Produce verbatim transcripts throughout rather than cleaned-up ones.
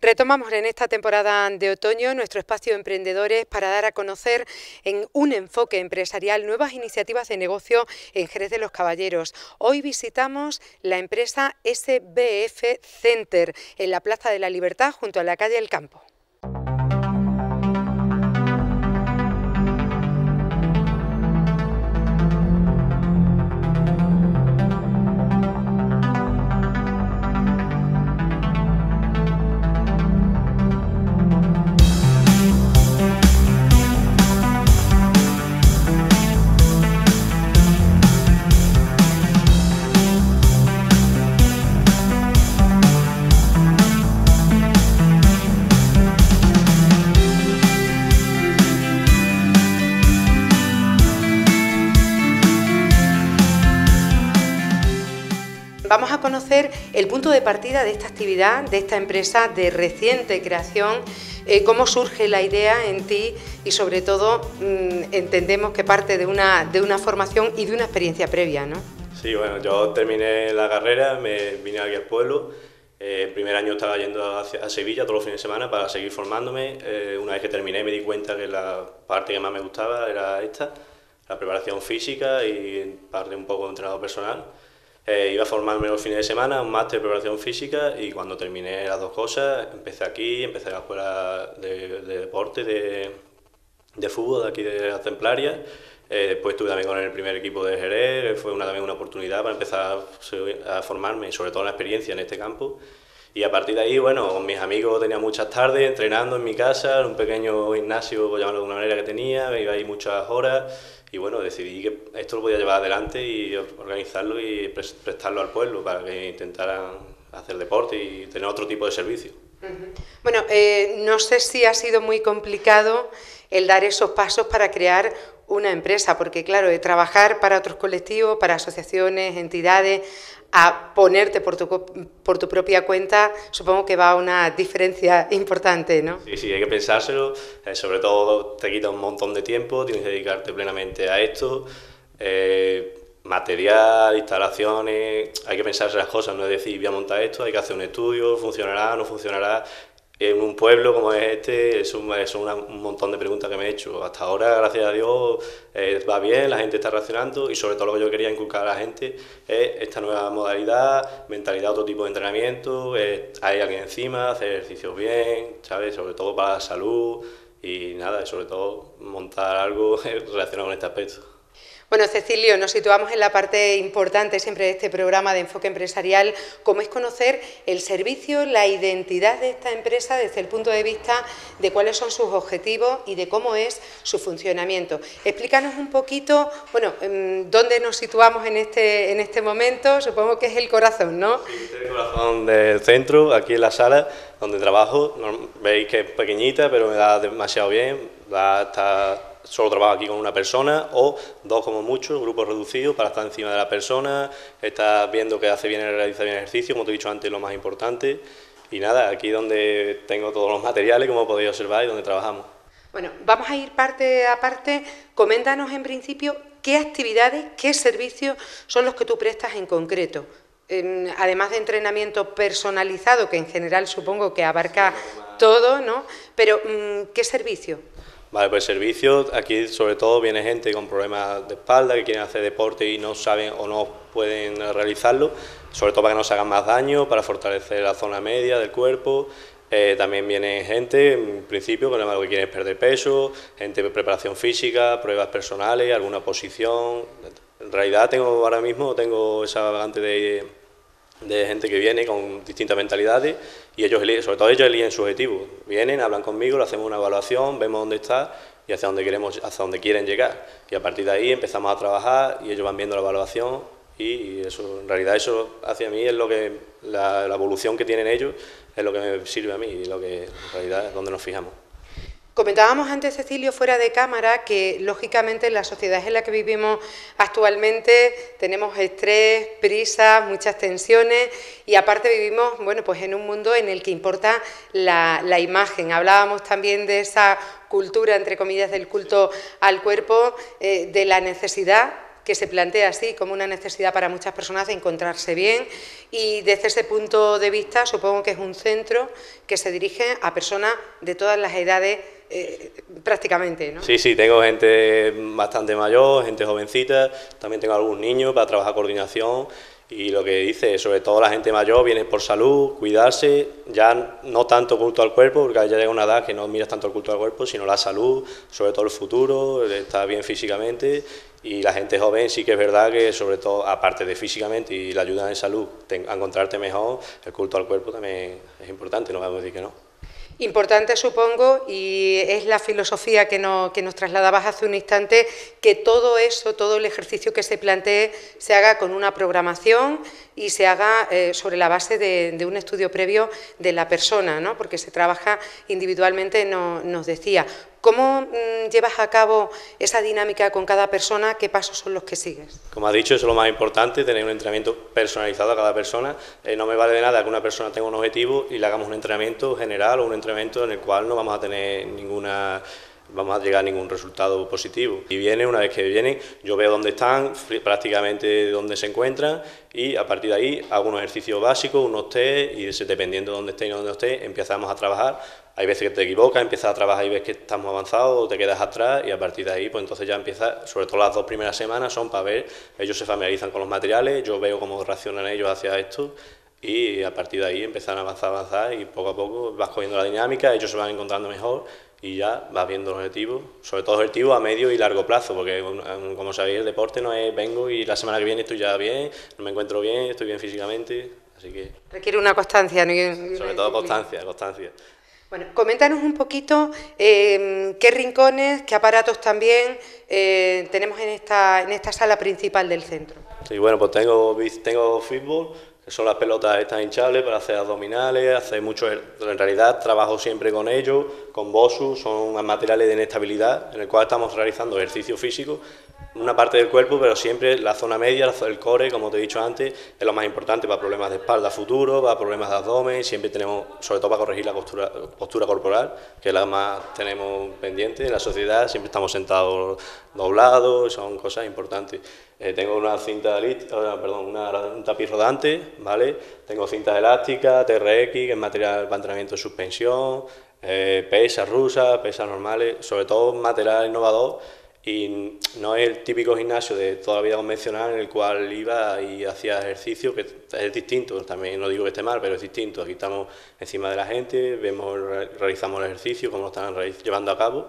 Retomamos en esta temporada de otoño nuestro espacio Emprendedores para dar a conocer en un enfoque empresarial nuevas iniciativas de negocio en Jerez de los Caballeros. Hoy visitamos la empresa S B F Center en la Plaza de la Libertad junto a la calle El Campo. Vamos a conocer el punto de partida de esta actividad, de esta empresa de reciente creación, eh, cómo surge la idea en ti y sobre todo mmm, entendemos que parte de una, de una formación y de una experiencia previa, ¿no? Sí, bueno, yo terminé la carrera, me vine aquí al pueblo. Eh, el primer año estaba yendo a, a Sevilla todos los fines de semana para seguir formándome. Eh, una vez que terminé me di cuenta que la parte que más me gustaba era esta, la preparación física y parte un poco de entrenador personal. Eh, iba a formarme los fines de semana, un máster de preparación física, y cuando terminé las dos cosas, empecé aquí, empecé en la escuela de, de deporte, de, de fútbol de aquí de las Templarias. Eh, después estuve también con el primer equipo de Jerez, fue una, también una oportunidad para empezar a, a formarme, sobre todo la experiencia en este campo. Y a partir de ahí, bueno, con mis amigos tenía muchas tardes entrenando en mi casa, en un pequeño gimnasio, por llamarlo de alguna manera, que tenía, me iba ahí muchas horas. Y bueno, decidí que esto lo podía llevar adelante y organizarlo y prestarlo al pueblo para que intentaran hacer deporte y tener otro tipo de servicio. Uh-huh. Bueno, eh, no sé si ha sido muy complicado el dar esos pasos para crear una empresa, porque claro, de trabajar para otros colectivos, para asociaciones, entidades, a ponerte por tu, por tu propia cuenta, supongo que va una diferencia importante, ¿no? Sí, sí, hay que pensárselo, eh, sobre todo te quita un montón de tiempo, tienes que dedicarte plenamente a esto, eh, material, instalaciones, hay que pensarse las cosas, no es decir, voy a montar esto, hay que hacer un estudio, funcionará, no funcionará. En un pueblo como es este, es un, es una, un montón de preguntas que me he hecho. Hasta ahora, gracias a Dios, eh, va bien, la gente está reaccionando y sobre todo lo que yo quería inculcar a la gente es esta nueva modalidad, mentalidad, otro tipo de entrenamiento, eh, hay alguien encima, hacer ejercicios bien, ¿sabes? Sobre todo para la salud y nada, y sobre todo montar algo relacionado con este aspecto. Bueno, Cecilio, nos situamos en la parte importante siempre de este programa de enfoque empresarial, como es conocer el servicio, la identidad de esta empresa desde el punto de vista de cuáles son sus objetivos y de cómo es su funcionamiento. Explícanos un poquito, bueno, dónde nos situamos en este, en este momento, supongo que es el corazón, ¿no? Sí, este es el corazón del centro, aquí en la sala donde trabajo. Veis que es pequeñita, pero me da demasiado bien, da hasta... Solo trabajo aquí con una persona o dos como mucho, grupos reducidos para estar encima de la persona, estar viendo que hace bien, realiza bien el ejercicio, como te he dicho antes, lo más importante. Y nada, aquí donde tengo todos los materiales, como podéis observar, y donde trabajamos. Bueno, vamos a ir parte a parte. Coméntanos en principio qué actividades, qué servicios son los que tú prestas en concreto. Eh, además de entrenamiento personalizado, que en general supongo que abarca todo, ¿no? Pero, ¿qué servicio? Vale, pues servicios, aquí sobre todo viene gente con problemas de espalda que quieren hacer deporte y no saben o no pueden realizarlo, sobre todo para que no se hagan más daño, para fortalecer la zona media del cuerpo. Eh, también viene gente, en principio, con lo que quieren es perder peso, gente de preparación física, pruebas personales, alguna posición. En realidad tengo ahora mismo tengo esa vagante de... de gente que viene con distintas mentalidades y ellos, sobre todo ellos eligen su objetivo. Vienen, hablan conmigo, le hacemos una evaluación, vemos dónde está y hacia dónde queremos, hacia dónde quieren llegar. Y a partir de ahí empezamos a trabajar y ellos van viendo la evaluación y eso, en realidad eso hacia mí es lo que, la, la evolución que tienen ellos es lo que me sirve a mí y lo que en realidad es donde nos fijamos. Comentábamos antes, Cecilio, fuera de cámara, que lógicamente en la sociedad en la que vivimos actualmente tenemos estrés, prisa, muchas tensiones y aparte vivimos, bueno, pues en un mundo en el que importa la, la imagen. Hablábamos también de esa cultura, entre comillas, del culto al cuerpo, eh, de la necesidad que se plantea así como una necesidad para muchas personas de encontrarse bien, y desde ese punto de vista supongo que es un centro que se dirige a personas de todas las edades eh, prácticamente, ¿no? Sí, sí, tengo gente bastante mayor, gente jovencita, también tengo algún niño para trabajar coordinación. Y lo que dice, sobre todo la gente mayor, viene por salud, cuidarse, ya no tanto culto al cuerpo, porque ya llega una edad que no miras tanto el culto al cuerpo, sino la salud, sobre todo el futuro, estar bien físicamente. Y la gente joven sí que es verdad que, sobre todo, aparte de físicamente y la ayuda en salud, a encontrarte mejor, el culto al cuerpo también es importante, no vamos a decir que no. Importante, supongo, y es la filosofía que, no, que nos trasladabas hace un instante, que todo eso, todo el ejercicio que se plantee, se haga con una programación y se haga eh, sobre la base de, de un estudio previo de la persona, ¿no? Porque se trabaja individualmente, no, nos decía. ¿Cómo mmm, llevas a cabo esa dinámica con cada persona? ¿Qué pasos son los que sigues? Como has dicho, eso es lo más importante, tener un entrenamiento personalizado a cada persona. Eh, no me vale de nada que una persona tenga un objetivo y le hagamos un entrenamiento general o un entrenamiento en el cual no vamos a tener ninguna... vamos a llegar a ningún resultado positivo. Y viene, una vez que vienen, yo veo dónde están, prácticamente dónde se encuentran, y a partir de ahí hago unos ejercicios básicos, unos test, y dependiendo de dónde esté y dónde esté, empezamos a trabajar. Hay veces que te equivocas, empiezas a trabajar y ves que estamos avanzados o te quedas atrás, y a partir de ahí, pues entonces ya empieza, sobre todo las dos primeras semanas son para ver, ellos se familiarizan con los materiales, yo veo cómo reaccionan ellos hacia esto, y a partir de ahí empiezan a avanzar, avanzar, y poco a poco vas cogiendo la dinámica, ellos se van encontrando mejor, y ya vas viendo los objetivos, sobre todo objetivos a medio y largo plazo, porque como sabéis el deporte no es vengo y la semana que viene estoy ya bien, no me encuentro bien, estoy bien físicamente, así que... Requiere una constancia, ¿no? Sobre todo constancia, constancia. Bueno, coméntanos un poquito eh, qué rincones, qué aparatos también eh, tenemos en esta, en esta sala principal del centro. Sí, bueno, pues tengo, tengo fútbol, que son las pelotas estas hinchables para hacer abdominales, hacer mucho, en realidad trabajo siempre con ellos, con Bosu, son materiales de inestabilidad, en el cual estamos realizando ejercicio físico, una parte del cuerpo, pero siempre la zona media, el core, como te he dicho antes, es lo más importante para problemas de espalda futuro, para problemas de abdomen, siempre tenemos, sobre todo para corregir la postura, postura corporal, que es la más tenemos pendiente en la sociedad, siempre estamos sentados doblados, son cosas importantes. Eh, tengo una cinta, perdón, una, un tapiz rodante, ¿vale? Tengo cintas elásticas, T R X, que es material para entrenamiento de suspensión, eh, pesas rusas, pesas normales, sobre todo material innovador, y no es el típico gimnasio de toda la vida convencional en el cual iba y hacía ejercicio, que es distinto, también no digo que esté mal, pero es distinto. Aquí estamos encima de la gente, vemos, realizamos el ejercicio, cómo lo están llevando a cabo,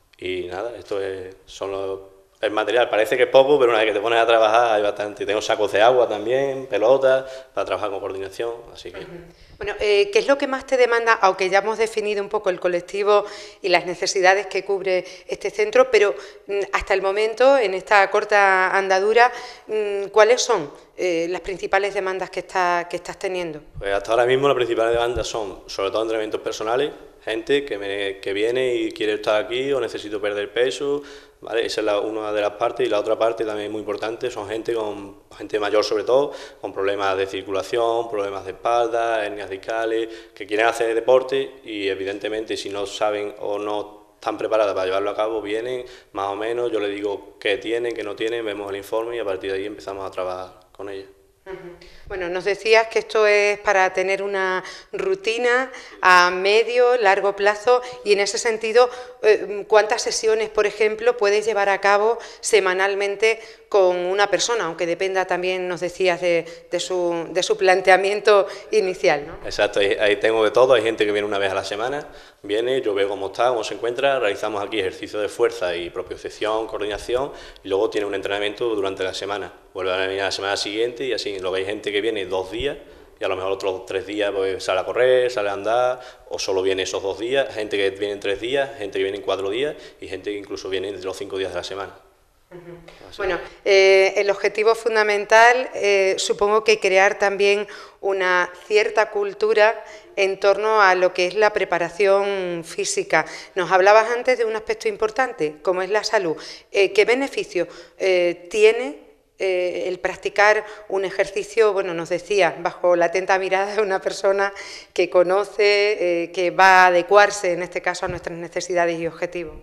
y nada, esto es, son los... El material parece que es poco, pero una vez que te pones a trabajar hay bastante. Tengo sacos de agua también, pelotas, para trabajar con coordinación, así que... Bueno, eh, ¿qué es lo que más te demanda, aunque ya hemos definido un poco el colectivo y las necesidades que cubre este centro, pero mm, hasta el momento, en esta corta andadura, mm, ¿cuáles son eh, las principales demandas que, está, que estás teniendo? Pues hasta ahora mismo las principales demandas son, sobre todo, entrenamientos personales, gente que, me, que viene y quiere estar aquí o necesito perder peso, ¿vale? Esa es la, una de las partes, y la otra parte también muy importante son gente con gente mayor, sobre todo, con problemas de circulación, problemas de espalda, hernias discales, que quieren hacer deporte y evidentemente si no saben o no están preparadas para llevarlo a cabo, vienen más o menos, yo les digo qué tienen, qué no tienen, vemos el informe y a partir de ahí empezamos a trabajar con ellos. Bueno, nos decías que esto es para tener una rutina a medio, largo plazo, y en ese sentido, ¿cuántas sesiones, por ejemplo, puedes llevar a cabo semanalmente con una persona? Aunque dependa también, nos decías, de, de, su, de su planteamiento inicial, ¿no? Exacto, ahí, ahí tengo de todo, hay gente que viene una vez a la semana, viene, yo veo cómo está, cómo se encuentra, realizamos aquí ejercicios de fuerza y propiocepción, coordinación, y luego tiene un entrenamiento durante la semana, vuelve a venir a la semana siguiente y así. Luego hay gente que viene dos días y a lo mejor otros tres días pues sale a correr, sale a andar, o solo viene esos dos días, gente que viene en tres días, gente que viene en cuatro días y gente que incluso viene de los cinco días de la semana. Uh-huh. Bueno, eh, el objetivo fundamental eh, supongo que crear también una cierta cultura en torno a lo que es la preparación física. Nos hablabas antes de un aspecto importante, como es la salud. Eh, ¿Qué beneficio eh, tiene Eh, el practicar un ejercicio? Bueno, nos decía, bajo la atenta mirada de una persona que conoce, eh, que va a adecuarse, en este caso, a nuestras necesidades y objetivos?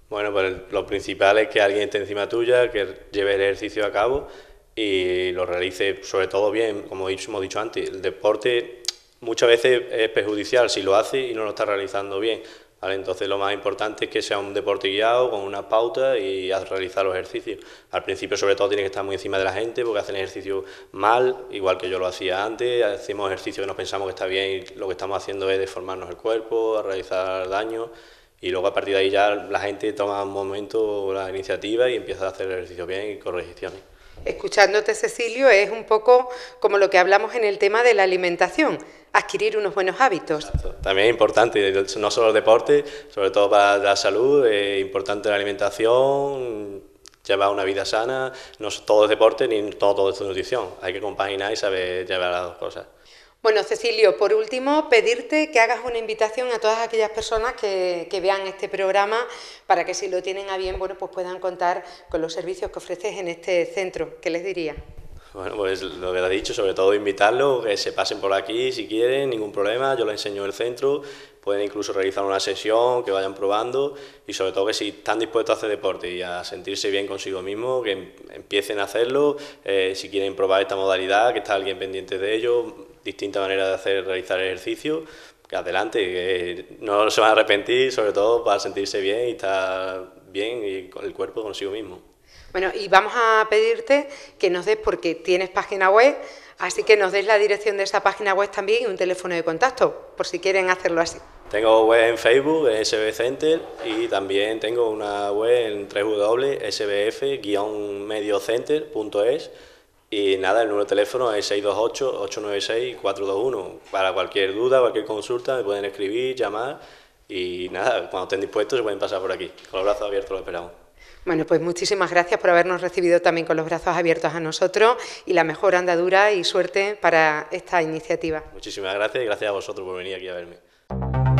Bueno, pues lo principal es que alguien esté encima tuya, que lleve el ejercicio a cabo y lo realice sobre todo bien, como hemos dicho antes. El deporte muchas veces es perjudicial si lo hace y no lo está realizando bien, ¿vale? Entonces lo más importante es que sea un deporte guiado, con una pauta y a realizar los ejercicios. Al principio sobre todo tiene que estar muy encima de la gente porque hacen ejercicio mal, igual que yo lo hacía antes, hacemos ejercicio que nos pensamos que está bien y lo que estamos haciendo es deformarnos el cuerpo, a realizar daño. Y luego a partir de ahí ya la gente toma un momento la iniciativa y empieza a hacer el ejercicio bien y correcciones. Escuchándote, Cecilio, es un poco como lo que hablamos en el tema de la alimentación, adquirir unos buenos hábitos. Exacto. También es importante, no solo el deporte, sobre todo para la salud, es importante la alimentación, llevar una vida sana, no todo es deporte ni todo, todo es nutrición, hay que compaginar y saber llevar las dos cosas. Bueno, Cecilio, por último, pedirte que hagas una invitación a todas aquellas personas que, que vean este programa para que si lo tienen a bien, bueno, pues puedan contar con los servicios que ofreces en este centro. ¿Qué les diría? Bueno, pues lo que te he dicho, sobre todo invitarlos, que se pasen por aquí si quieren, ningún problema, yo les enseño el centro, pueden incluso realizar una sesión, que vayan probando y sobre todo que si están dispuestos a hacer deporte y a sentirse bien consigo mismos, que empiecen a hacerlo, eh, si quieren probar esta modalidad, que está alguien pendiente de ello, distinta manera de hacer, realizar ejercicio, que adelante, que no se van a arrepentir, sobre todo para sentirse bien y estar bien y con el cuerpo consigo mismo. Bueno, y vamos a pedirte que nos des, porque tienes página web, así que nos des la dirección de esa página web también y un teléfono de contacto, por si quieren hacerlo así. Tengo web en Facebook, S B Center, y también tengo una web en doble u doble u doble u punto s b f guion mediocenter punto es y nada, el número de teléfono es seis dos ocho, ocho nueve seis, cuatro dos uno. Para cualquier duda, cualquier consulta, me pueden escribir, llamar y nada, cuando estén dispuestos se pueden pasar por aquí. Con los brazos abiertos los esperamos. Bueno, pues muchísimas gracias por habernos recibido también con los brazos abiertos a nosotros y la mejor andadura y suerte para esta iniciativa. Muchísimas gracias y gracias a vosotros por venir aquí a verme.